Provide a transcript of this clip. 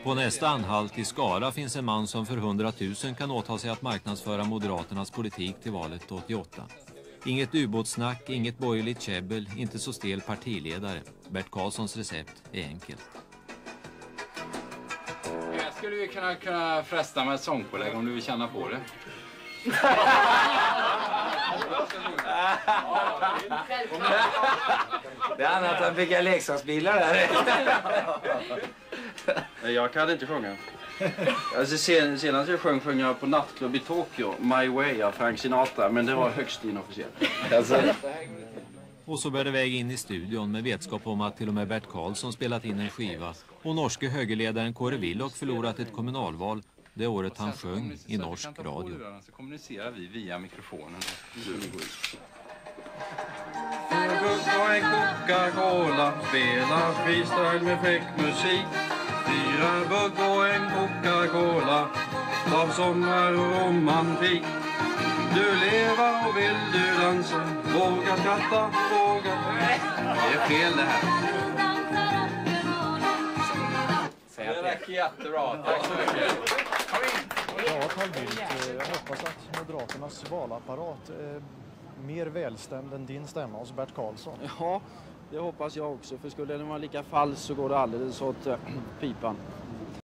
På nästa anhalt i Skara finns en man som för 100 000 kan åta sig att marknadsföra Moderaternas politik till valet 88. Inget ubåtssnack, inget borgerligt käbbel, inte så stel partiledare. Bert Karlssons recept är enkelt. Jag skulle ju kunna fresta med ett sångpålägg om du vill känna på det. Det är annat än vilka leksaksbilar där. Jag kan inte sjunga. Alltså, senast jag sjöng jag på nattklubb i Tokyo, My Way av Frank Sinatra, men det var högst inofficiellt. Alltså. Och så bär det väg in i studion med vetskap om att till och med Bert Karlsson spelat in en skiva och norske högerledaren Kåre Willoch förlorat ett kommunalval det året han sjöng i norsk radio. Så kommunicerar vi via mikrofonen. Och en Coca-Cola, spela freestyle med fräck musik. 4 bugg och en Coca-Cola, av sommar och romantik. Du lever och vill du dansa, våga skratta, våga. Det är fel det här. Det räcker jättebra, tack så mycket. Ja, Carl Bildt, jag hoppas att Moderaternas valapparat är mer välstämd än din stämma hos Bert Karlsson. Ja, det hoppas jag också, för skulle den vara lika falsk så går det alldeles åt pipan.